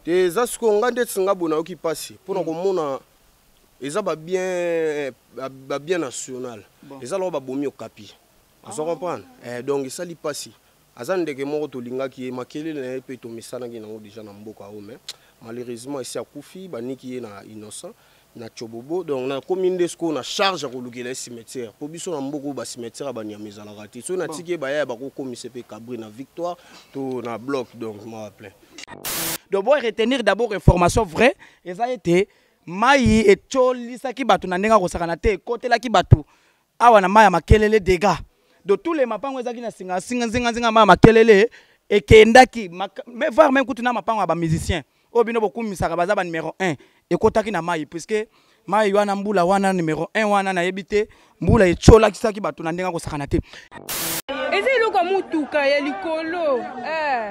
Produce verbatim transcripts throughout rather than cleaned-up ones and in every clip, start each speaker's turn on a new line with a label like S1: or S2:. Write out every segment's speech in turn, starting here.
S1: te za siko ngande tsinga bona oki passi pour komona eza ba bien ba bien national eza lo ba bomi okapi on comprendre eh donc ça li passi azande ke moko to linga ki makelele na pe to misana ki na déjà na mboka o mais malheureusement ici akufi baniki na innocent na chobobo donc na commune de sko na charge ko lukela cimetière po biso na mboko ba cimetière ba nyameza la rati so na tiki ba ya ba ko commissaire pe Cabri na victoire to na bloc donc moi plein
S2: de boire retenir d'abord information vraie et ça a été mai et cholisa ki batu na ndenga ko sakana te kotela ki batu awa na maya makelele dégâts de tous les mapango ezaki na singa singa singa singa maya makelele et kendaki mais voir même kutuna mapango ba musicien obino bokumisaka baza ba numéro un et kotaki na mai puisque mai wana mbula wana numéro un wana na yebite mbula e chola kisaki batu na ndenga ko sakana te
S3: eza iloko mutuka ya likolo eh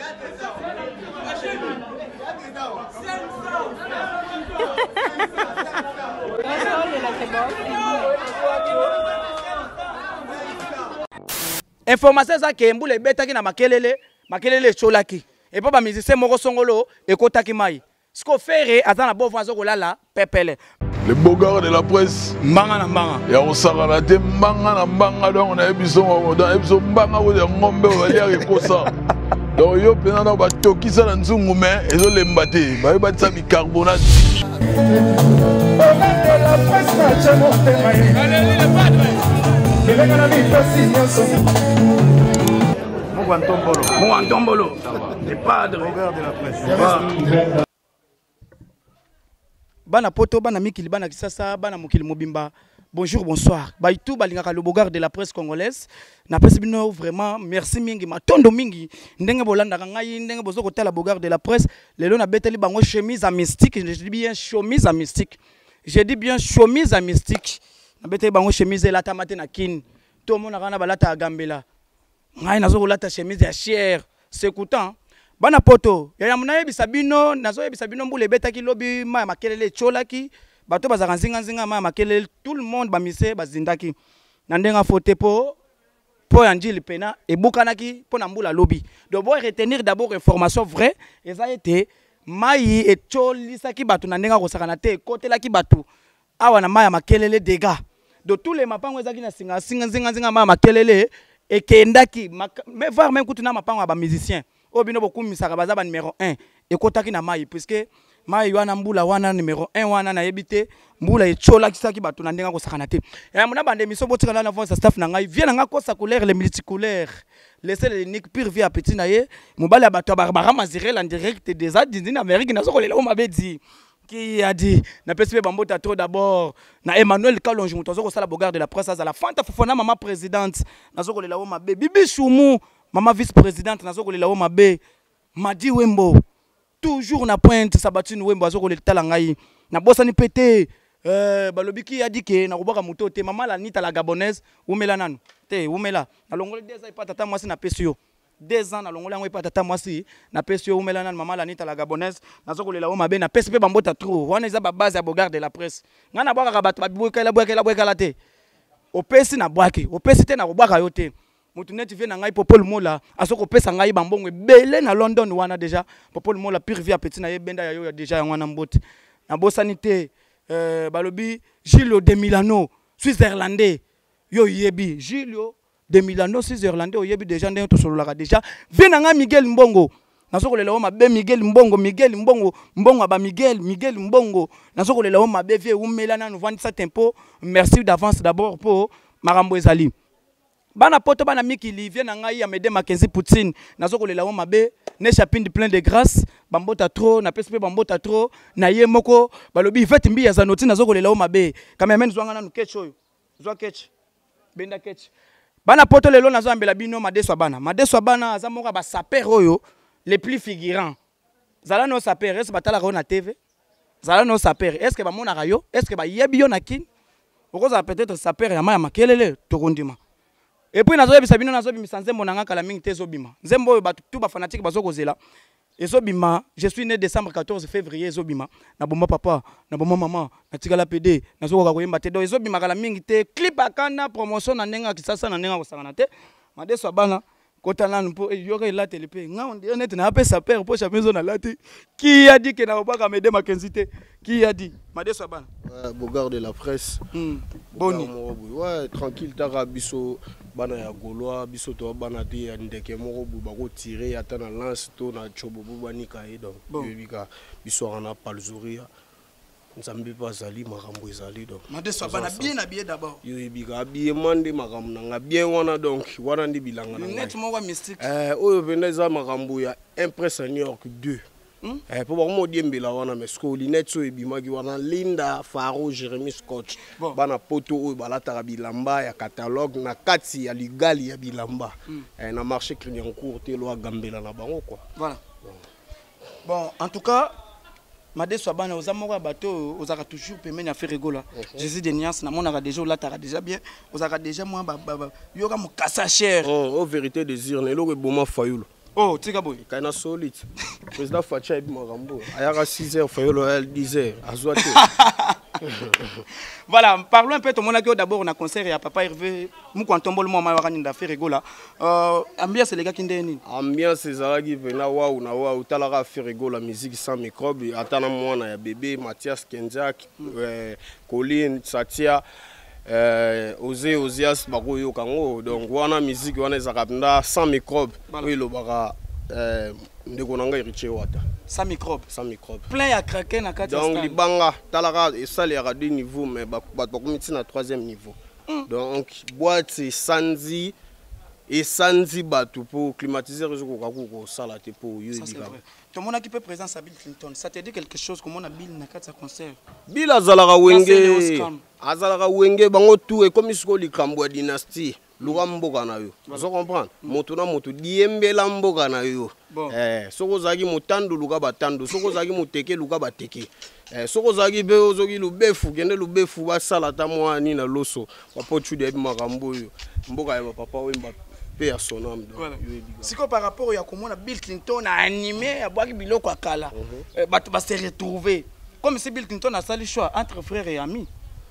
S2: information za ke mbula ebetaki na makelele makelele cholaki et pas ba musicien moko songolo e kotaki mai siko fere azana bovu azokolala pepele
S4: le beau gars de la presse
S2: mbanga na mbanga
S4: ya osakana te mbanga na mbanga donc na ebiso dans ebiso mbanga ko ya ngombe olia rekosa donc yo pena na batokisa na nzungu mais ezolemba te ba batisa bicarbonate
S5: la presse na chamo te mai allez le padre que venga la vida sin
S2: Mouantombolo Mouantombolo le padre
S5: de la presse
S2: bana poto bana mikili bana kisasa bana mokili mobimba bonjour bonsoir baitu balingaka le bogar de la presse congolaise na presse bino vraiment merci mingi matondo mingi ndenge bolanda ngai ndenge bozo kotala bogar de la presse lelo na beteli bango chemise à mystique je dis bien chemise à mystique je dis bien chemise à mystique na beteli bango chemise la tamate na kin to mona kana balata agambela ngai nazo kolata chemise ya cher c'est coûtant bana poto ya muna yebisa bino nazo yebisa bino mbule betaki lobi ma makelele cholaki bato bazaka nzinga nzinga ma makelele tout le monde bamise bazindaki na ndenga fote po po ya njili pena ebukanaki po na mbula lobi donc boy retenir d'abord information vraie et ça a été mai et cholisaki bato na ndenga ko sakana te kotelaki bato awa na maya makelele dégâts de tous les mapango ezaki na singa singa nzinga nzinga ma makelele et kendaki mais voir même kutuna mapango ba musicien obino bokumisaka baza ba numéro un et kotaki na mai puisque mai wana mbula wana numéro un wana na yebite mbula e chola kisaki batu na ndenga ko sakana te ya mona bande miso botika na avance staff na ngai vient nga ko sa couleur les multicouleurs laisser les nick pure vie à petit na ye mobali ya batu barbara mazirel en direct des États-Unis d'Amérique na sokolela o mabedi qui a dit na pesipe bambota trop d'abord na Emmanuel Kalonji mutozo ko sala bogar de la presse à la fanta fofona maman présidente na sokolela o mabe bibi Choumou maman vice-présidente na sokolela o mabe Madi Wembo toujours na pointe sabatine Wembo azokolela tala ngai na bosani pété euh balobiki a dit que na kobaka moto te maman la nita la gabonaise umela nanu te umela na longole deux ans pas tata mwasi na pesio deux ans na longole yango pas tata mwasi na pesio umela nanu maman la nita la gabonaise na sokolela o mabe na pesipe bambota trop wana eza ba base ya bogar de la presse ngana bwaka bato babweka la bweka la bweka la te opesi na bwaki opesi te na kobwaka yo te mutu neti vie na ngai Popol Mola asoko pesa ngai bambongo ebele na London wana déjà Popol Mola pure vie petit na ye benda ya yo ya déjà yango na mbote na bosanité euh balobi Gilio de Milano Suisse-Irlandais yo yebi Gilio de Milano Suisse-Irlandais yo yebi déjà ndenge to sololaka déjà vie na ngai Miguel Mbongo nasoko lela o mabe Miguel Mbongo Miguel Mbongo Mbongo ba Miguel Miguel Mbongo nasoko lela o mabe vie umela na nous vendre ça tempo merci d'avance d'abord pour marambo ezali bana poto bana mikili vient na ngai ya Mede Mackenzie Poutine nazoko lela o mabe ne chapinde plein de grâce bambota trop na pesipe bambota trop na ye moko balobi fete mbi ya zanoti nazoko lela o mabe kama men zwanga na ketch oyo zwa ketch benda ketch bana poto lelo nazo ambela bino madeso bana madeso bana za moko ba saper oyo les plus figurants zala no saper est batala ko na T V zala no saper est-ce que ba mona rayo est-ce que ba yebi yo na kin okoza peut-être saper ya maya makelele tokondima. Et puis nazo yebisa bino nazo bimisa nzembo nanga kala mingi te zobima nzembo oyo batu tout ba fanatique bazoko zela ezobima je suis né décembre quatorze février ezobima na bomba papa na bomba maman na tikala P D nazo ko koyemba te do ezobima kala mingi te clip akana promotion na nenga kisasa na nenga kosangana te madeso bana kotana mpo yoka elateli pe nga on dit honnête na pe sa père po jamais on a lati qui a dit que na pas m'aider Mackenzie qui a dit Madeso bana
S1: ouais Bogard de la presse
S2: mm. Boni
S1: ouais tranquille taka biso bana ya Gaulois biso to bana te ya ndeke moko bu ba ko tirer ata na lance to na chobo bu banika e donc bika biso ana palzuria nzambe pa zali makambo ezali donc
S2: Madeso bana bien habillé d'abord
S1: yo bika bien mande makambo na bien wana donc wana ndi bilanga na
S2: net moko mystique
S1: eh oyo pendeza makambo ya Impress New York deux eh pour moi diembela wana mais sko linette so ebimaki wana Linda Faro Jeremy Scott bana poto oyo balataka bilamba ya catalogue na kati ya ligali ya bilamba eh na marché Clignancourt te lo gambela na bango quoi
S2: voilà bon en tout cas Madeso bana oza moko bateau ozaka toujours pemeni à faire rigola Jésus de Niance na monaka déjà là tara déjà bien ozaka déjà moi ba yoka mukasa cher
S1: oh vérité désir ne lo boma fayulu
S2: oh tika boy
S1: kana solide président Facha ibi makambo ayaka six heures fayulu elle dix heures azwate
S2: voilà parlons un peu tout le monde d'abord on a concert ya papa Hervé muko ntombolo mo ma wakani nda faire rigola euh ambiance les gars qui ndeni
S1: ambiance ezalaki vena waou na waou talaka faire rigola musique sans microbe atana mwana ya bébé Mathias Kenzak euh Colin Satia euh Osé Osias bakoyo kango donc wana musique wana ezakapnda sans microbe oui lo baka euh ndeko nanga Richie Wata
S2: sans microbe
S1: sans microbe
S2: plein ya craquer na kati
S1: donc libanga talaka et ça les à deux niveaux mais ba ba komiti na troisième niveau donc boîte c'est sanzi et sanzi batu pour climatiser réseau ko ko sala te pour yo
S2: ebika tout le monde qui peut présence à Bill Clinton ça te dit quelque chose comment on a Bill na kati concert
S1: Bill azalaka wenge azalaka wenge bango tout et comme isko likambo dynastie luka mboka na yo vous comprendre moto na moto diembela mboka na yo eh soko zaki motandu luka batandu soko zaki moteke luka bateke eh soko zaki be ozoki lubefu kende lubefu basala ta mwani na loso wapochu de makambo yo mboka ya papa wemba pe sonam
S2: donc siko par rapport ya komona Bill Clinton a animé ya bwaki biloko akala bato ba se retrouver comme si Bill Clinton a sali choix entre frères et amis.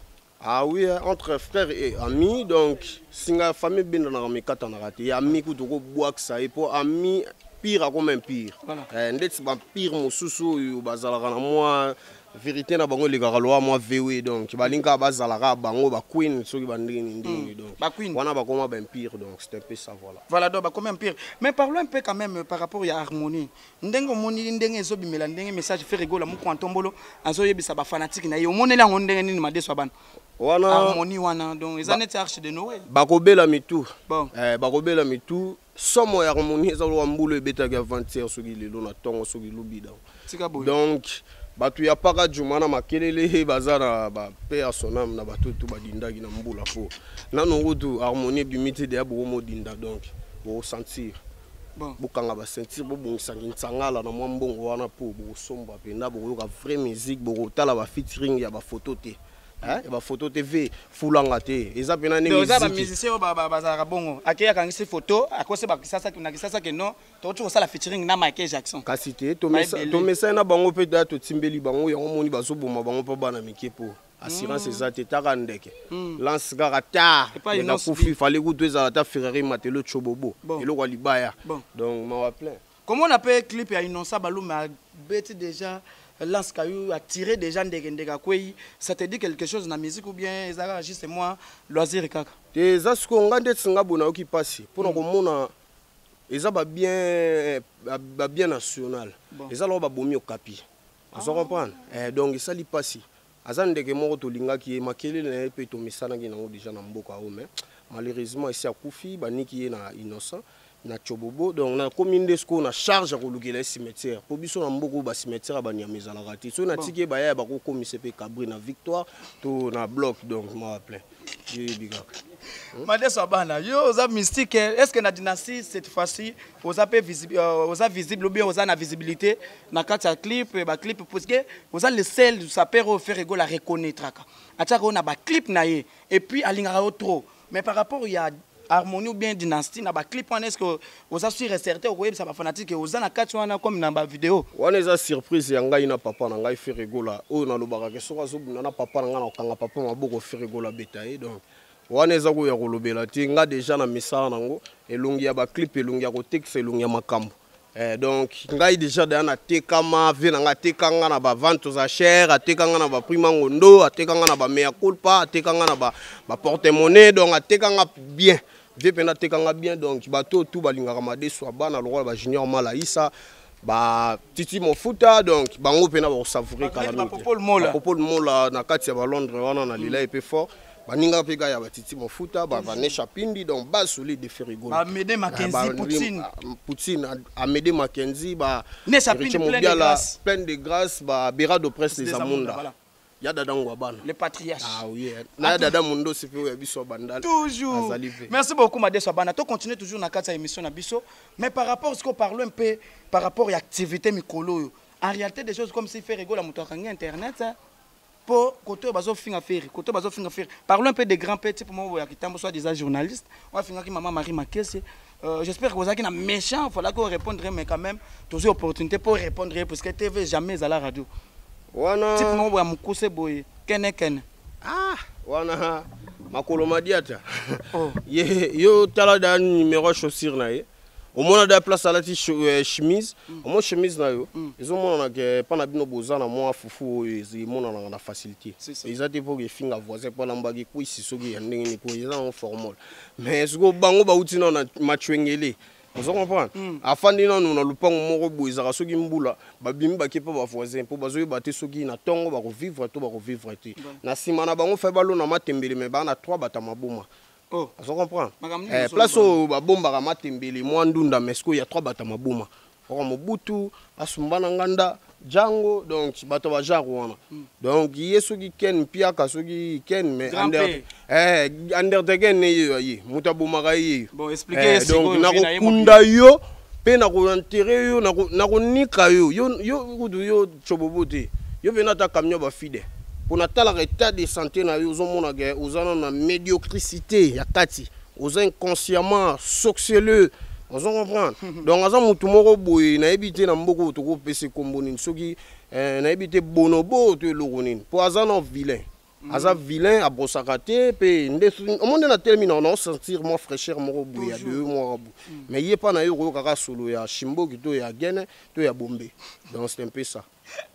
S1: Ah oui, entre frères et amis, donc, si la famille est dans la mikata na rate, ya ami ku toko boak ça et pour ami pire comme un pire. Eh ndetse ba pire mususu yo bazalaka na moi vérité na bango le garaloa moi V W donc balinka bazalaka bango ba queen soki bandini ndini donc.
S2: Ba queen.
S1: Wana ba koma ben pire donc c'est un peu ça voilà.
S2: Voilà donc ba comme un pire. Mais parlons un peu quand même par rapport à harmonie. Ndengo moni ndenge ezobimela ndenge message fait rigola mu ko ntombolo azoyebisa ba fanatique na yo monela ngo ndenge nini Madeso bana.
S1: Wana
S2: harmonie wana donc ils en étaient archi de Noël
S1: bakobela mitu
S2: bon
S1: eh bakobela mitu somo ya harmonie za lo mbulo ebetaka avant-hier soki lelo na tongo soki lubida donc batu ya paka jumana makelele bazana ba père sonam na batu tu badindaki na mbula po nanu ngutu harmonie bimité de abo modinda donc bo sentir
S2: bon
S1: bokanga ba sentir bo bongisa ntsangala na mwambongo wana po bo somba pe na bo ka vraie musique bo tala ba featuring ya ba photo te hein ba photo T V fulanga te eza pena ni
S2: musique ba musicien ba ba za bongo akeya kangisi photo akose ba kisasa na kisasa ke non to to sala featuring na Michael Jackson
S1: kasi te to mesa to mesa na bango pe da to timbeli bango yango moni bazo boma bango pa bana mikepo assurance eza te taka ndeke lance garata na kufi fallait ku tweza ta Ferrari matelo chobobo eloko libaya donc ma wa plein
S2: comment on appelle clip ya Innocent Baluma bête déjà lance caillou a tiré déjà ndenge ndeka kwei ça te dit quelque chose na musique ou bien ezaka juste moi loisir kaka
S1: te za siko ngande tsinga bona oki pasi pona ko mona eza ba bien ba bien national eza lo ba bomi okapi vous comprenez eh donc ça li pasi azandeke moko to lingaki makelele na pe to misana ki nango déjà na mboka o mais malheureusement ici akufi baniki na Innocent na chobobo donc na commune de sco na charge ko lukela cimetière po biso na mboko ba cimetière ba nyameza la rati so na tiki ba ya ba ko komise pe Cabri na Victoire to na bloc donc ma appelé je bigak
S2: Madeso bana yo oza mystique est-ce que na dynastie cette fois-ci oza pe visible oza visible ou bien oza na visibilité na kati ya clip ba clip parce que oza le seul sa père au faire ego la reconnaître aka acha ko na ba clip na ye et puis alingara trop mais par rapport il y a harmonie ou bien dynastie na ba clip on est-ce que vous avez sûr et certain que ça va fanatique vous en a quatre wana comme na ba vidéo
S1: wana eza surprise ya ngai na papa na ngai faire rigola o na lobaka ke soka zo na papa na nga na kanga papa maboko faire rigola betaye donc wana eza koya kolobela te nga déjà na misala nango elongi ya baclip elongi ya kotekisa elongi ya makambo eh, donc ngai déjà daya natekama ve na nga atekanga na bavente za cher atekanga na baprix mangondo atekanga na bamea culpa atekanga na baporte-monnaie donc atekanga bien ve mpe natekanga bien donc bato tu balingaka madeso ya bana lokola bajunior malaisa ba Titi Mofuta donc bango mpe na bakosavoure kala mingi bapopole mola na kati ya balondre wana na lila epe fort baninga pe ga ya batiti Mofuta ba Vanesha Pindi donc ba solide de Ferrigo
S2: Amédée Mackenzie Poutine
S1: Poutine Amédée Mackenzie ba
S2: Nesha Pindi plein de grâce
S1: plein de grâce ba Bera de presse des Amunda ya dada ngwabana
S2: les patriarches
S1: ah oui na dada mundo c'est fait biso bandal
S2: toujours merci beaucoup Madeso Bana to continuer toujours na kati ya émission na biso mais par rapport à ce qu'on parle un peu par rapport à l'activité mikolo en réalité des choses comme si Ferrigo la moto kangi internet pour côté bazo finga faire côté bazo finga faire parlons un peu des grands petits pour moi qui tambo soit des journalistes on va finga qui maman Marie Makesse euh, j'espère que vous avez un méchant il faudra qu'on réponde mais quand même toujours opportunité pour répondre parce que T V jamais à la radio
S1: wana
S2: type moi wa mukuse boy kene kene
S1: ah wana makolo madiata oh ye yo tala da numéro chaussure na ye au moins da place à la chemise au moins chemise na yo ils ont mona que pas na bino bozana moi fufu ils mona na facilité ils a des pour finga voisin pas lambagi ku sisogi ya ndenge ni ko ils ont formol mais ce go bango ba utina na matchwengele vous comprenez afandi na nous na lupango moko boizaka soki mbula babimi bakepa ba voisin po bazoyi baté soki na tongo ba ko vivre to ba ko vivre te na sima na bango fa balo na matembele mais ba na trois bata maboma. Oh, vous comprenez? Eh, place au babomba à matembele, moi ndunda mesko, il y a trois bata mabuma. Or Mobutu, Asumbana Nganda, Django, donc bato ba jarwana. Donc yeso ki ken pia kasoki ken mais under eh undertaker ne yi mutabuma ga yi.
S2: Bon, expliquez
S1: donc na ko kunda yo, pe na ko enterrer yo, na ko na ko nika yo, yo yo yo chobobote. Yo venata camion ba fide. Pour notre état de santé, nous avons une médiocrité, nous avons inconsciemment socialeux. Vous comprenez? Donc, nous avons tout le monde évité beaucoup de PC comme nous avons évité bonobo de l'ouronin. Pour nous avons vilain. Nous avons vilain à Bossakate. Au monde a terminé, on a senti moins fraîcheur, moins bouillie, deux mois. Mais il n'y a pas de kaka solo, il y a Chimbo, il y a Guinée, il y a Bombay. Donc, c'est un peu ça.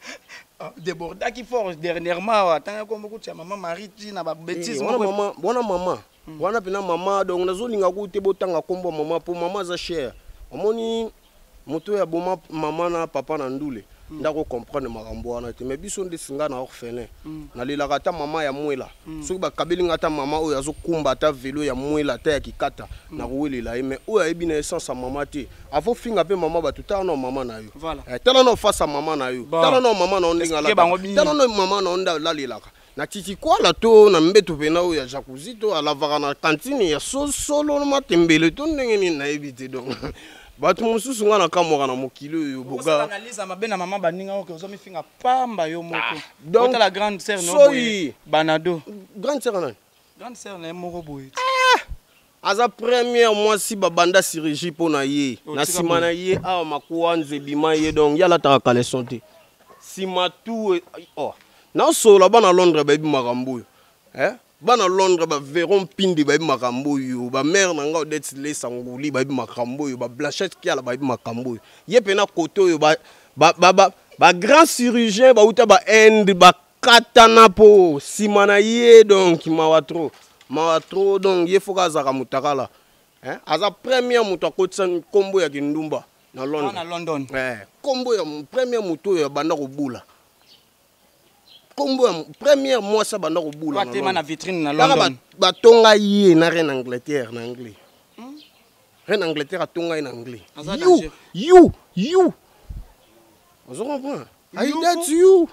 S2: Déborda qui force dernièrement tant que beaucoup de maman Marie na ba bêtise
S1: wana maman bona maman wana pena maman donc nazolinga ku te botanga kombo maman pour maman za cher omoni moto ya boma maman na papa na ndule ndako comprendre makambo wana te mais biso nde singa na orphelin na lelaka ta maman ya mwela soki bakabelinga ta maman oyo azokumba ta vélo ya mwela ta ya kikata na kowelela ye mais oyo ayebi na essence ya maman te avo finga pe maman bato tala na maman na yo tala na face ya maman na yo tala na maman na ndinga la tala na maman na onda la lelaka na titi kwala to na mbeto pena oyo ya jacuzzi to alavaka na cantine ya solo na matembele to ndenge nini nayebi te donc bato mosusu nga na kamwaka na mokili oyo boga
S2: analyse mabe na mama baninga oke ozomi finga pamba yo moko
S1: donc
S2: la grande sœur no
S1: boy
S2: Banado
S1: grande sœur nani
S2: grande sœur na moko boy
S1: aza première mois si babanda chirurgie pona ye na sima na ye awa makuwa nzebima ye donc yala taka kaleson te sima tout oh na sola bana Londres bayebi makambo oyo eh bana Londres ba verron pindi bayebi makambo yo ba mère na nga Odette le sanguli bayebi makambo yo ba Blanchette Kiala bayebi makambo yo ye pena koto yo ba ba ba ba grand chirurgien ba uta ba end ba katana po simana ye donc mawatro mawatro donc ye foka zaka mutakala hein aza première muto akotisa kombo ya kindumba na London
S2: na London
S1: eh kombo ya première muto ya banda kobula kombo première mois ça banda kobula
S2: na na vitrine na London
S1: ba tonga ye na reine Angleterre na anglais reine Angleterre atonga en anglais you you you vous comprenez I that you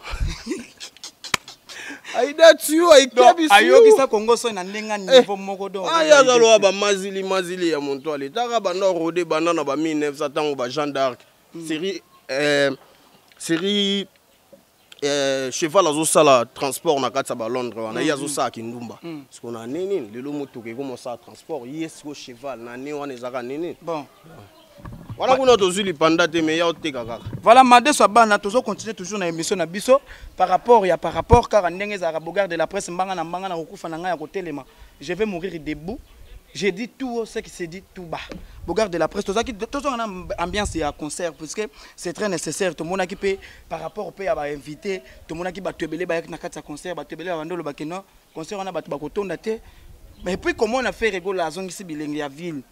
S1: I that you I kebi you
S2: ayo kisa Congo so na ndenga niveau moko do
S1: aya zalo ba mazili mazili ya montwale taka banda rodé banda na ba mille neuf cents tango ba Jeanne d'Arc série euh série Euh, cheval azo sala transport na kati ba Londres wana yazo sa kindumba parce qu'on a nini lelo moto ke comme ça transport yes ko cheval na ne wana ezaka nini
S2: bon
S1: Voilà qu'on a toujours les pandas de meilleurs tegaka.
S2: Voilà, Madé Swabana, toujours continuer toujours dans l'émission na biso par rapport, il y a par rapport car ndenge za bogar de la presse mbanga na mbanga na kokufa na nga ya kotelema. Je vais mourir debout. J'ai dit tout ce qui s'est dit tout bas. Bogar de la presse, tout ça qui tout ça en ambiance et à concert parce que c'est très nécessaire. Tout le monde qui peut par rapport au pays à invité, tout le monde qui va te beler ba na kata concert, ba te beler ba ndolo ba keno concert on a ba ba kotonda te. Mais puis comment on a fait rigoler la zone ici bilingue ya ville.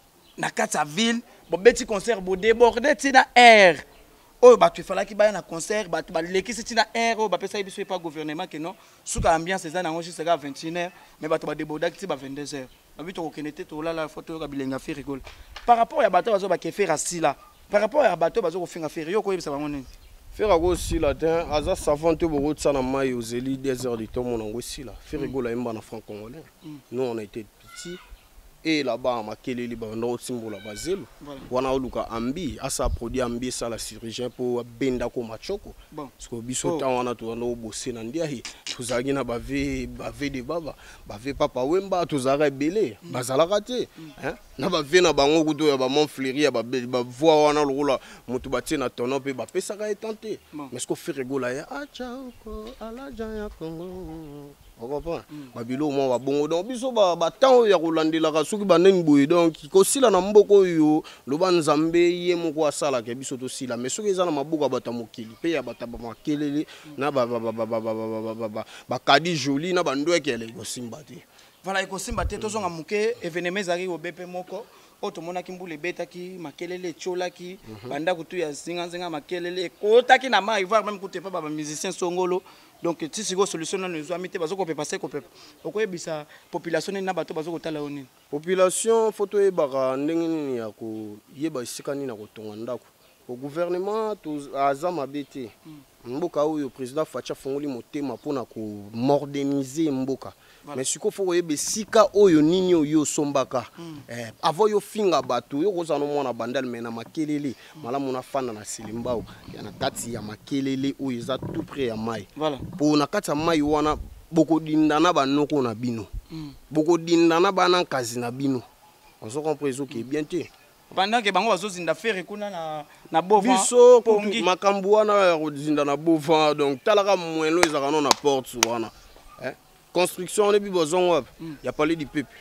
S2: Na kata ville bon petit concert bo déborder tina air oh bah tu fallait qu'il baille na concert bah tu bah l'équipe tina air oh bah ça il soit pas gouvernement que non sous ka ambiance ça na juste à vingt et une heures mais bah tu bah déborder qui bah vingt-deux heures bah tu reconnaître tout là la photo ka bilenga fait rigole par rapport à bateau bazo ba ke faire assis là par rapport à bateau bazo ko finga faire yo ko yebisa bango nini
S1: faire aussi là tin aza savant te bo ça na mai aux éli des heures de temps mon aussi là faire rigole imba na franc congolais nous on a été petits. Et là-bas, ma keleli ba ndo simbola bazelo. Wana oluka ambi, asa produit ambi ça la chirurgien pour benda ko machoko. Parce que biso ta wana to ndo bosser na ndia hi. Tuzagi na bave bave de baba, bave papa wemba tuzara belé, bazala raté. Hein? Na bave na bango kuto ya ba mon fleuri ya ba ba voix wana lula mutu batie na tono pe ba pesa ka etenté. Mais ce qu'on fait rigola ya acha ko ala jaya Congo. On comprend. Babilo mo wa bongo donc biso ba ba temps ya kolandela ka suki baneni boye donc ko sila na mboko yo loba nzambe ye moko asala ke biso to sila mais soki ezana mabuka bata mokili pe ya bata ba makelele na ba ba ba ba ba ba ba ba kadi joli na bando ekele ko simba te.
S2: Voilà ko simba te tozonga muke événement zari o B P moko oto mona kimbule betaki makelele cholaki banda kutu ya zinga zinga makelele kotaki na ma ivoire même kutepa ba musicien songolo. Donc si c'est une solution nous amité bazo ko peut passer ko peut okoyebisa population na bato bazo kotala oni
S1: population photo e baka ndenge nini ya ko yeba isikani na kotonga ndako au gouvernement to azama bete mboka oyo président Facha fongoli motema pona ko moderniser mboka mais siko fo yeba sika oyo nini oyo sombaka eh avant yo finga bato yo kozana mona bandal mena makelele malamu na fana na silimbao ya na kati ya makelele oyo za tout près ya mai
S2: voilà
S1: po na kati ya mai wana boko dindana banoko na bino boko dindana bana kazi na bino on se comprend zo qui bien te
S2: pendant que bango bazozinda faire kuna na na bova
S1: biso makambu wana ya kozinda na bova donc talaka mwelo ezaka non na porte wana hein construction on est bi bozon wap ya parler du peuple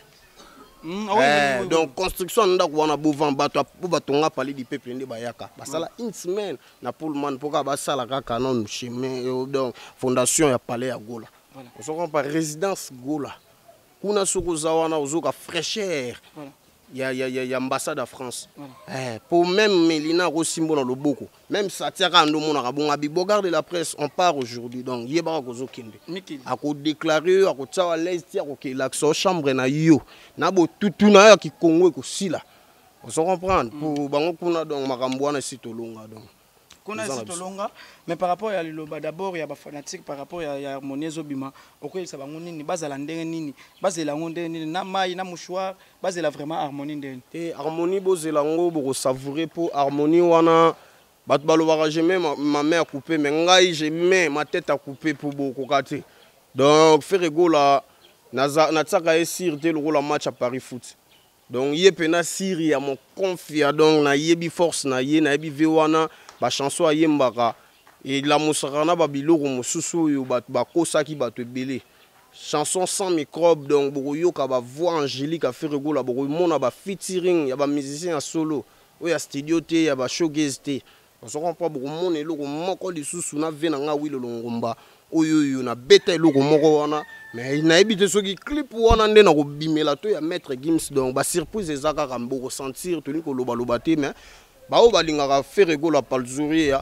S1: mm, oui, eh, oui, oui, donc oui. Construction ndako wana bova bato batonga parler du peuple ndi bayaka basala une semaine na pour le man poka basala kaka non chemin donc fondation ya palais ya Gola voilà. On se comprend résidence Gola kuna soko zawana ozoka fraîcheur voilà. Il y a, il y a, il y a ambassade à France. Voilà. Eh, pour même Mélina Rosimbo dans le Boko. Même ça tient à nous, on a Bogar de la presse, on part aujourd'hui. Donc, il y a pas de kinde. A ko déclarer, a ko tsawa l'aise, a ko ke l'accès chambre na yo. Na bo tout na ki Congo ko sila. On se comprend. Pour bango kuna donc makambo na sitolonga donc.
S2: Kuna sitolonga, mais par rapport à l'Iloba d'abord il y a des fanatiques par rapport à Harmonie Zobima. Oko ça bango nini bazala ndenge nini bazela ngonde nini na mai na mouchoir bazela vraiment Harmonie ndenge. Et
S1: Harmonie bozela ngo bo savourer pour Harmonie wana bat balobara jamais ma main à couper mais ngai j'ai mis ma tête à couper pour beaucoup kate. Donc faire ego la na na tsaka esir te le la match à Paris Foot. Donc yé pena siri ya mon confia donc na yebi force na yé na yebi vewana ba chanson ayembaka et la musakana ba biloko mosusu yo ba ba kosaki ba te belé chanson sans microbe donc boko yoka ba voix angélique a fait rigola boko mona ba featuring ya ba musicien ya solo o ya studio te ya ba showcase te on se comprend boko mona eloko moko lisusu na vena nga wilo longomba oyo yo na beta eloko moko wana mais na ebite soki clip wana nde na ko bimela to ya maître Gims donc ba surprise ezaka ka mboko sentir toni ko loba loba te mais ba o balingaka faire rigola palzuri ya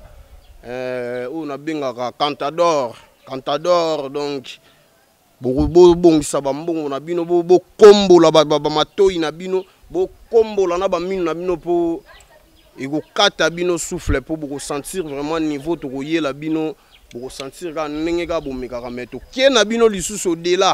S1: euh on a bengaka Cantador Cantador donc bo bo bongisa ba mbongo na bino bo bo kombola ba ba matoi na bino bo kombola na ba minu na bino po ego kata bino souffle po bo sentir vraiment niveau to koyela bino bo sentir ka ndenge ka bomeka ka meto ke na bino lisusu de-là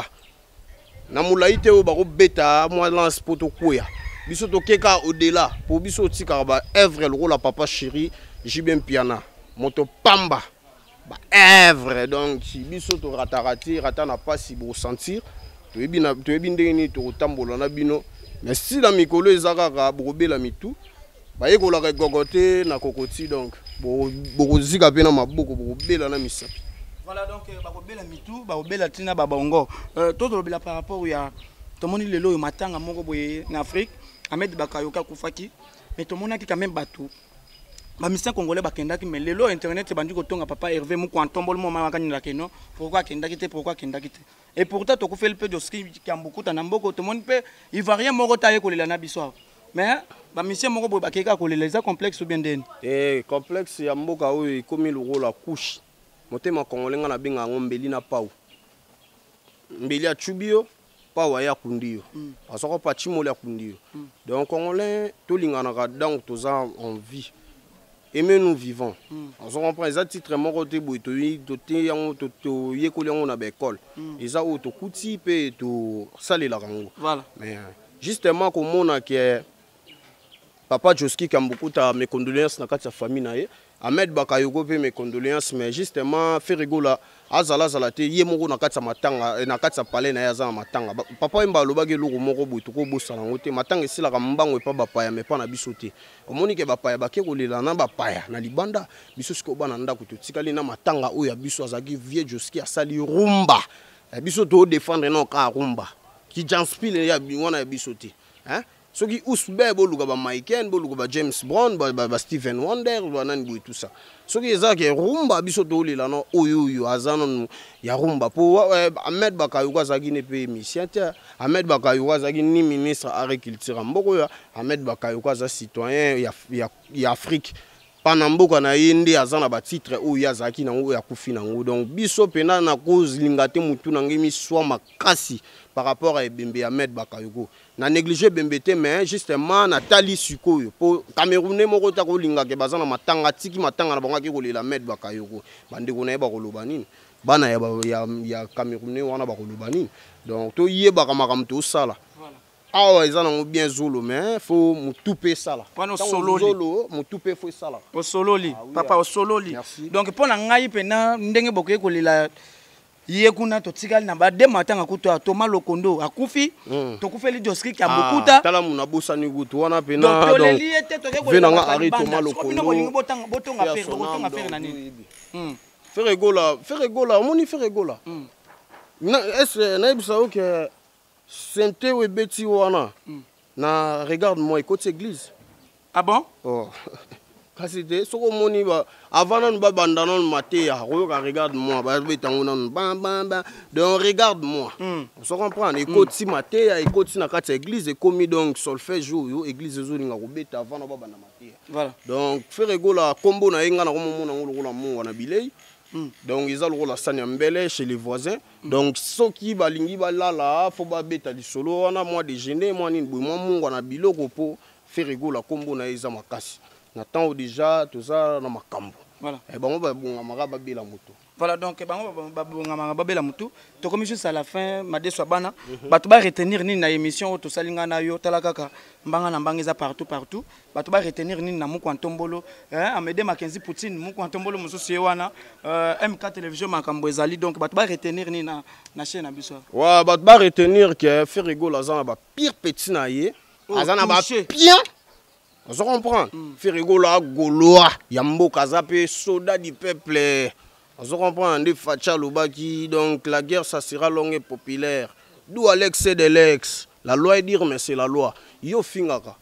S1: na mulaite o ba ko beta moi lance poto koya biso to keka au-delà pour biso tika ba œuvre le rôle papa chéri Jibem Piana moto pamba ba œuvre donc biso to ratarati rata na pas si bo sentir to ebi na to ebi ndeni to tambola na bino mais si la mikolo ezaka ka bo bela mitu baye kolaka gogote na kokoti donc bokozika pe na maboko bokobela na misapi.
S2: Voilà donc bakobela mitu bakobela tina babongo tozolobela par rapport ya tomoni lelo yo matanga moko boye na Afrique Ahmed Bakayoka kufaki mais tomonaki quand même bato ba misien congolais bakendaki mais lelo internet bandi kotonga papa Hervé mu kwantombolo mo makani la keno pourquoi kendaki te pourquoi kendaki te et pourtant to ko fait le peu de ski kambukuta na mboko tomoni pe ivoirien moko taye kolela na biso mais ba misien moko boye bakeka kolela za complexe ou bien den
S1: eh complexe ya mboka oyo komi loko la couche motema congolais nga na benga ngombeli na pau mbeli a chubio pau ya kundio asoko pa chimole ya kundio donc congolais to lingana donc toza en vie aimer nous vivons on se comprend les titres moko te boy to to te yango to to yekoli yango na ba école eza o to kuti pe to salela kango
S2: voilà
S1: mais justement comme on a que papa Joski Kambukuta mes condoléances na kati ya famille na ye Ahmed Bakayoko pe mes condoléances mais justement fait rigola azala zala te ye moko na kati ya matanga na kati ya palais na ya za matanga papa imba lobaki loko moko boy to ko bosa na ngote matanga esila ka mbango epa bapaya mais pas na biso te omoni ke bapaya bake kolela na bapaya na libanda biso siko bana ndako to tikali na matanga oyo ya biso azaki vieux Joski asali rumba biso to défendre non ka rumba ki janspile ya wana ya biso te hein soki usbe boluka ba Michael boluka ba James Brown ba, ba, ba Steven Wonder ba nani boy tout ça soki ezake rumba biso to lela no oyo oyo azana ya rumba po Ahmed Bakayoko azaki ne pe mission te Ahmed Bakayoko azaki ni ministre agriculture mboko ya Ahmed Bakayoko aza citoyen ya ya, ya Afrique pana mboka na yende azana ba titre oyo azaki nango ya kufi nango donc biso pena na cause lingate mutu nangemi swa makasi par rapport à Bembe Ahmed Bakayoko na négliger Bembe te mais justement na tali sikoyo po Camerounais moko ta ko linga ke bazana matanga tiki matanga na bango ke ko lela Ahmed Bakayoko bande ko na ba ko loba nini bana ya ya, ya Camerounais wana ba ko loba nini donc to yeba ka makamto sala ah ouais ils en ont bien zolo mais faut mutupe sala
S2: pano solo
S1: zolo mutupe faut sala
S2: au sololi papa au sololi donc pour na ngai pena ndenge bokoye kolela ye kuna to tikali na ba de matanga kuto Thomas Lokondo akufi to kufeli Joski Kambukuta
S1: tala muna bosani kuto wana pena donc
S2: to leli ete to ke
S1: kolela na ari Thomas Lokondo
S2: ko lingo botanga botonga faire botonga faire na nini
S1: hmm faire gola faire gola moni faire gola na est na ibisa OK Sente we beti wana na regarde-moi écoute église
S2: ah bon
S1: oh kasi te soko moni ba avant non ba bandana le maté ya regarde-moi ba betango non bam bam bam donc regarde-moi on se comprend écoute si maté ya écoute si na kati église et comme donc solfège yo église zo linga ko beta avant na ba banda maté
S2: voilà
S1: donc faire rigola combo na yenga na ko mona ngolo la mongo na bilei donc ils ont la sanya mbele chez les voisins donc ceux qui balingi balala faut ba beta di solo wana moi déjeuner moi nini boy moi mungu na biloko po faire rigola combo na eza makasi na temps déjà tout ça na makambo
S2: voilà
S1: et bango ba bunga maraba bela moto
S2: voilà donc bango ba bunga maraba bela moto to comme juste à la fin madeso bana bato ba retenir ni na émission to salinga na yo tala kaka mbanga na mbanga eza partout partout bato ba retenir ni na muko antombolo hein Amédée Mackenzie Poutine muko antombolo mususu wana euh M K télévision makambo ezali donc bato ba retenir ni na na chaîne abiso
S1: wa bato ba retenir que faire rigola za ba pire petit na ye azana ba bien on se comprend faire rigola goloa yambo kazape soda du peuple on se comprend de Facha Lobaki donc la guerre ça sera longue et populaire d'où Alex de l'ex la loi est dire mais c'est la loi yo fingaka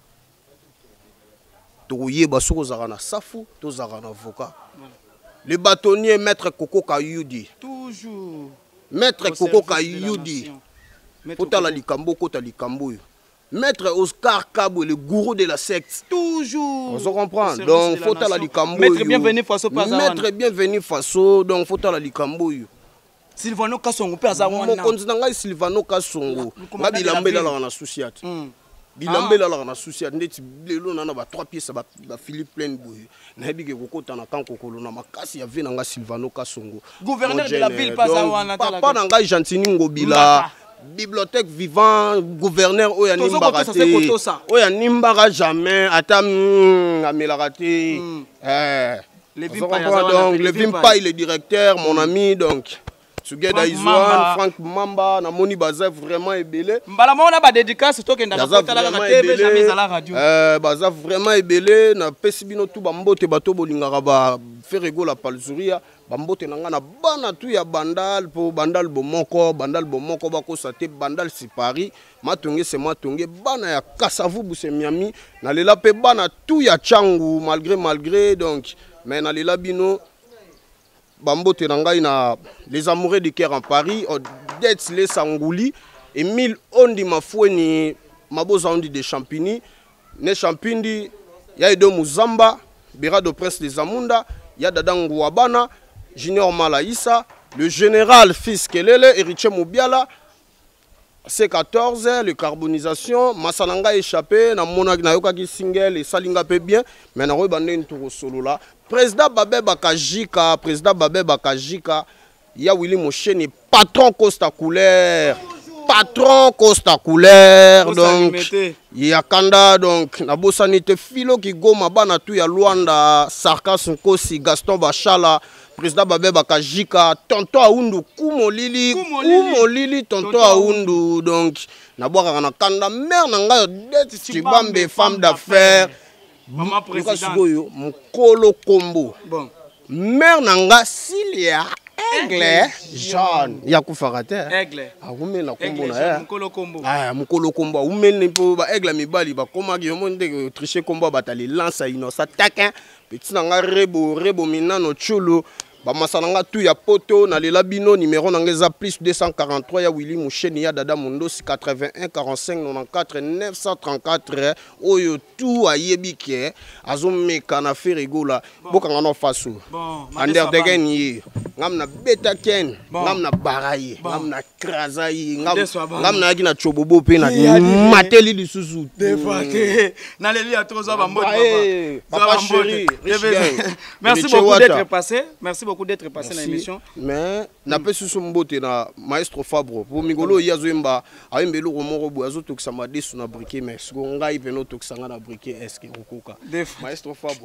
S1: to yeba soko zakana safu to zakana avocat le bâtonnier maître Koko Kayudi
S2: toujours
S1: maître Koko Kayudi potala likambo kota likambo Maître Oscar Kabou, le gourou de la secte.
S2: Toujours.
S1: On se comprend. Donc, faut la likambo.
S2: Maître bienvenu Faso
S1: Maître bienvenu Faso. Donc, faut la likambo.
S2: Silvano Kasongo pe azawana.
S1: Mon continent Silvano Kasongo. Ma bilambe la na souciate. Bilambe la na souciate. Ndeti lelo na ba trois pièces ba Philippe plein boy. Na bi ke kokota na kan kokolo na makasi ya ve na Silvano Kasongo.
S2: Gouverneur de la ville pas azawana.
S1: Papa na ngai Gentini Ngobila. Bibliothèque vivant gouverneur oya nimbara te oya nimbara jamais ata amelaka te eh
S2: le
S1: donc le Vimpa il est directeur mon ami donc Sugeda Izwan, Frank Mamba, namoni baza vraiment ebele.
S2: Mbala mona ba dédicace to kenda ko tala na T V jamais à la radio.
S1: Euh baza vraiment ebele na pesi bino tout bambote bato bolingaka ba ferego la palzuria, bambote nanga na bana tout ya bandal po bandal bomoko, bandal bomoko bako sate bandal si Paris, matonge c'est matonge bana ya Kasavu buse Miami, na lela pe bana tout ya Changu malgré malgré donc mais na lela bino Bambote Nangai na les amoureux du cœur en Paris, Odette les Sangouli, Emile Ondi Mafoueni, Maboza Ondi de Champigny, Ne Champindi, Yaïdo Muzamba, Birado Prince des Amunda, Yadadangu Wabana, Junior Malaïssa, le général Fils Kelele, Héritier Moubiala, C quatorze, le carbonisation, Massananga échappé, na Monak na Yoka qui single et Salinga pe bien, mais na Roybane une tour solo là. Président Babé Bakajika, président Babé Bakajika, ya Willy Mocheni, patron Costa Couleur, patron Costa Couleur, donc ya Kanda, donc na Bossanite Philo qui goma bana tout ya Luanda, Sarkas Nkosi, Gaston Bachala. Président Babé Bakajika, tonton Aoundou, Koumolili, Koumolili, tonton Aoundou, donc, Naboua na Kanda, mère Nanga, Tibambe, femme d'affaires,
S2: maman présidente,
S1: Mukolo Kombo, mère Nanga, Silia, Aigle, Jean, Yakou Farate,
S2: Aigle,
S1: Aoume na Kombo na
S2: Mukolo Kombo,
S1: ah, Mukolo Kombo, Aoume ne po ba Aigle mi bali ba koma ki monde tricher Kombo batali lance ino sa taquin, petit Nanga rebo rebo minano chulo. Bamasananga tout ya poto na lela bino numéro nangeza plus deux cent quarante-trois ya Willy Moucheni ya Dada Mundosi quatre-vingt-un quarante-cinq quatre-vingt-quatorze neuf cent trente-quatre oyo tout ayebike azomeka na ferigola bokanga no faso ander degen yi ngam na beta ken ngam na baraye ngam na krazayi ngam ngam na ki na chobobo pe na mateli lisusu
S2: defate na leli ya trozo ba mbot
S1: papa chéri
S2: merci beaucoup d'être passé merci beaucoup d'être passé dans l'émission.
S1: Mais n'a pas su son beauté na maestro Fabro. Pour Migolo Yazumba, a une belle romoro boazo to que ça m'a dit sur na briquet mais ce qu'on a ipeno to que ça na briquet est-ce que Rokoka. Maestro Fabro.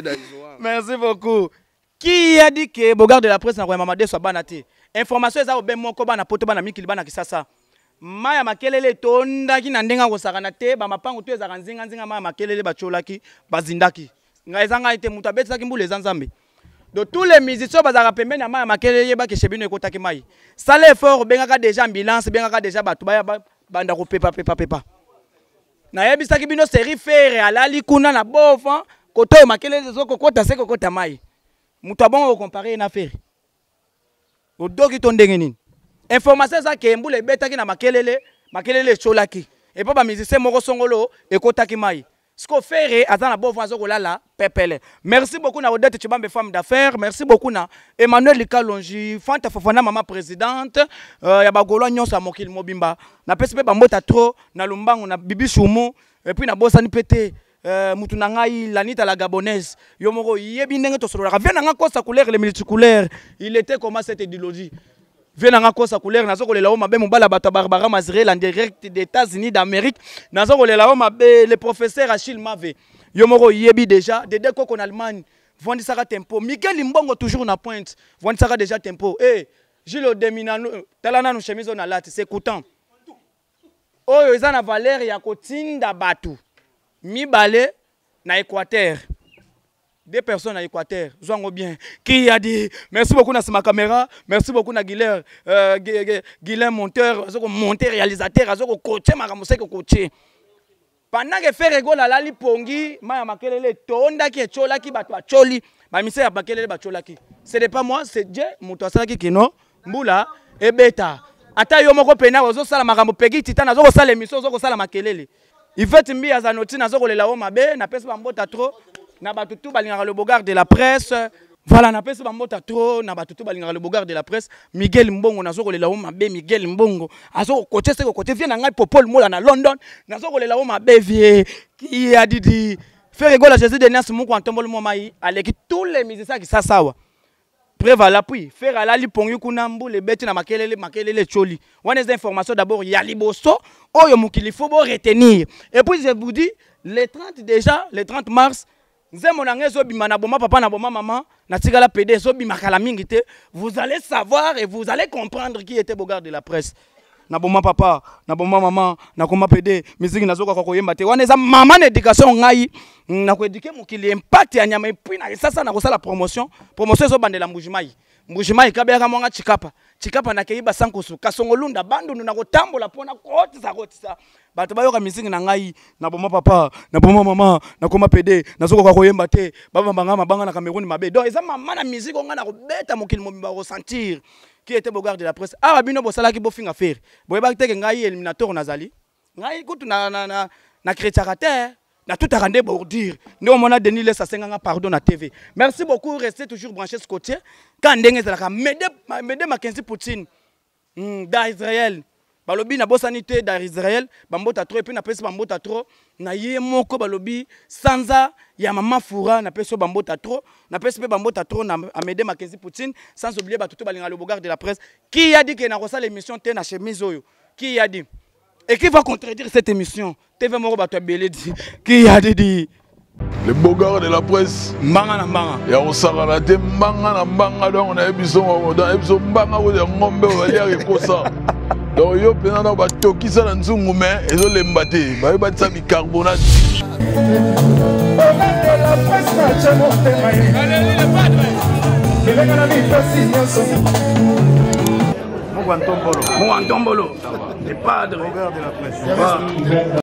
S2: Merci beaucoup. Qui a dit que Bogar de la presse na kwa Mamade soit banati? Information za obe moko bana poto bana mikili bana kisasa. Maya makelele tonda ki na ndenga ko sakana te ba mapango to ezaka nzinga nzinga maya makelele ba cholaki bazindaki. Nga ezanga ite muta betsa ki mbule zanzambe. De tous les musiciens bazaka pembeni na maya makelele ba ke shebino ekotaki mai. Sale effort bengaka déjà ambulance bengaka déjà batu ba banda ko pepa pepa pepa. Na yebisaki bino série faire alali kuna na bofa koto makelele zoko kota seko kota mai. Mutu abongo comparer na faire. Odoki to ndenge nini? Information za ke mbule betaki na makelele, makelele cholaki. Et pas ba musicien moko songolo ekotaki mai. Siko faire azana bofa zoko lala pepele. Merci beaucoup na Odette Chibambe femme d'affaires, merci beaucoup na Emmanuel Likalonji, Fanta Fofana maman présidente, euh ya bagolo nyonso ya mokili mobimba. Na pesi pe bambota trop na Lumbango na Bibi Shumu et puis na Bosani pété euh mutu na ngai Lanita la gabonaise. Yo moko yebi ndenge to solo. Vient na kosa couleur le multicouleur. Il était comment cette idéologie? Vient na kosa couleur na zoko le laoma be mobala bata Barbara Mazriel en direct des États-Unis d'Amérique. Na zoko le laoma be le professeur Achille Mave. Yomoro yebi déjà de deko en Allemagne vondi saka tempo Miguel Mbongo toujours na pointe vondi saka déjà tempo eh Gilles Deminano talana no chemise na lati c'est coûtant oyo eza na valeur ya kotinda batu mibale na Équateur deux personnes à Équateur zongo bien qui a dit merci beaucoup na ma caméra merci beaucoup na Guilherme euh, Guilherme monteur azoko monter réalisateur azoko coacher makambo seko coacher. Pendant que faire rigolo la li pongi, maya makelele tonda ki chola ki batu choli, ba mise ya makelele ba chola ki. Ce n'est pas moi, c'est Dieu, muto asala ki kino, mbula e beta. Ata yo moko pena ozo sala makambo pegi titana zo ko sala émission zo ko sala makelele. Il fait mbi azanoti na zo ko lela o mabe na pesa bambota trop na batu tu balingaka le Bogar de la presse. Voilà, na pesa bambota trop na batu tu balingaka le Bogar de la presse. Miguel Mbongo na zo ko lela o mabe Miguel Mbongo. Azo côté c'est côté vient na ngai Popol Mola na London. Na zo ko lela o mabe vie qui a dit faire rigolo Jésus de Nas moko antombolo momai aleki tous les musiciens qui ça sawa. Préva l'appui faire ala li pongi kuna mbule beti na makelele makelele choli. One des informations d'abord ya liboso oyo mukili faut retenir. Et puis je vous dis les trente déjà, les trente mars nzembo na ngai ezobima na boma papa na boma maman na tikala P D ezobimaka la mingi te, vous allez savoir et vous allez comprendre qui était Bogard de la presse. Na boma papa na boma maman na koma P D musique nazoka kwa koyemba te wana eza maman na éducation ngai na ko éduquer mokili impact ya nyama et puis na sasa na kosala promotion promotion ezobandela mbujimai mbujimai kabeka mwanga chikapa chikapa na keiba sankosu kasongolunda bandu na kotambola pona kotisa kotisa bato bayoka musique na ngai na boma papa na boma mama na koma P D nazoka kwa koyemba te baba banga mabanga na Cameroun mabe donc eza maman na musique nga na kobeta mokili mobimba ressentir qui était Bogard de la presse. Ah, bino bosala ki bofinga faire. Boye ba teke ngai éliminateur nazali. Ngai kutu na na na na créateur na tout arrandé pour dire. Nous on a Denis laisse cinquante pardon na T V. Merci beaucoup, restez toujours branchés ce côté. Quand ndenge zalaka mede mede Mackenzie Poutine. Hmm, da Israël. Balobi na bosanité da Israël, bambota trop et puis na pesi bambota trop. Na ye moko balobi sanza ya mama Foura na peso bambota trop, na pesi pe bambota trop na Amédée Mackenzie Poutine, sans oublier batuto balinga le Bogard de la presse. Qui a dit que na rosa l'émission te na chemise oyo? Qui a dit? Et qui va contredire cette émission? T V moko bato belé dit. Qui a dit?
S4: Le Bogard de la presse.
S2: Mbanga na mbanga.
S4: Ya osakala te mbanga na mbanga donc na ebiso dans ebiso mbanga wo de ngombe o ya rekosa. Donc yo pena na batokisa na nzungu mais ezo lemba te ba ba tsa bicarbonate.
S2: Mo Antombolo. Mo Antombolo. Le padre.
S6: Bogard de la presse.